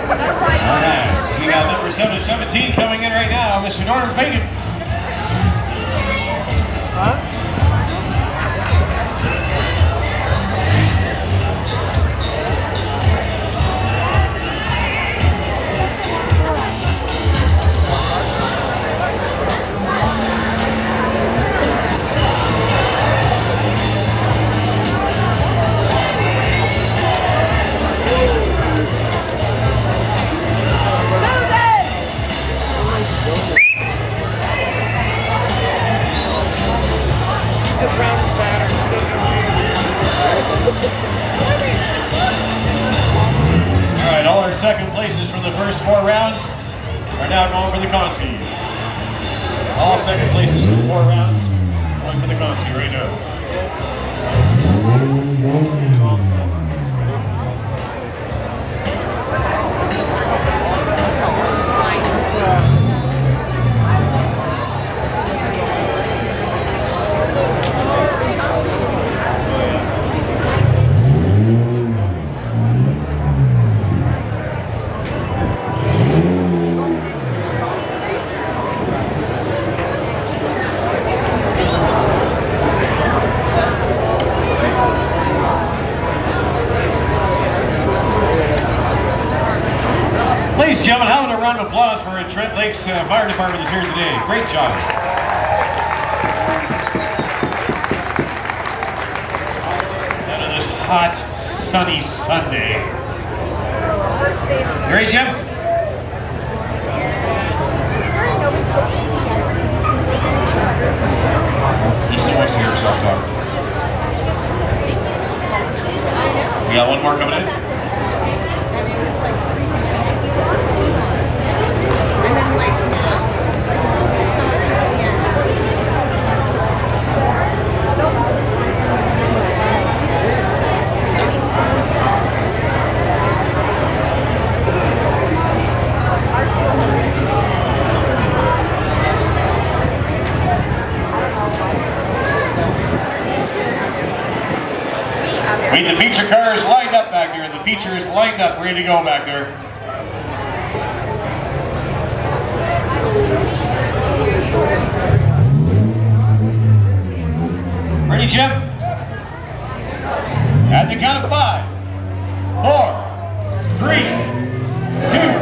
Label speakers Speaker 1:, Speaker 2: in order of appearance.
Speaker 1: Alright, so we got number 717 coming in right now, Mr. Norm Fagan. Huh? Alright, all our second places from the first 4 rounds are now going for the Conci. All second places from 4 rounds going for the Conci right now. Ladies and gentlemen, having a round of applause for Trent Lakes Fire Department that's here today. Great job. Out of this hot, sunny Sunday. You ready, Jim? He still wants to hear himself talk. We got one more coming in. Wait, the feature car is lined up back there. The feature is lined up, ready to go back there. Ready, Jim? At the count of 5, 4, 3, 2,